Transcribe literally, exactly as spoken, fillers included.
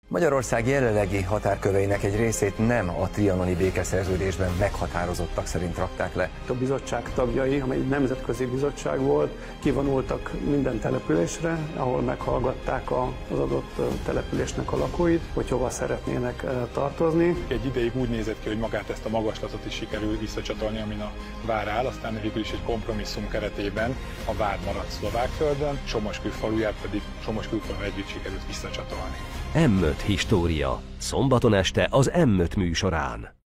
Magyarország jelenlegi határköveinek egy részét nem a trianoni békeszerződésben meghatározottak szerint rakták le. A bizottság tagjai, amely egy nemzetközi bizottság volt, kivonultak minden településre, ahol meghallgatták az adott településnek a lakóit, hogy hova szeretnének tartozni. Egy ideig úgy nézett ki, hogy magát ezt a magaslatot is sikerül visszacsatolni, amin a vár áll, aztán végül is egy kompromisszum keretében a vár maradt Szlovákföldön, Somoskő faluját pedig Somoskőval együtt sikerült visszacsatolni. M öt História. Szombaton este az M öt műsorán.